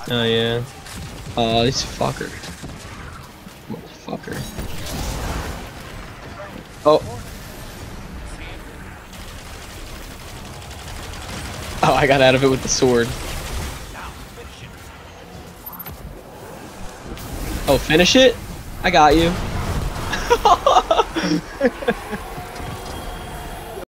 Oh yeah. Oh, this fucker. Motherfucker. Oh. Oh, I got out of it with the sword. Oh, finish it? I got you.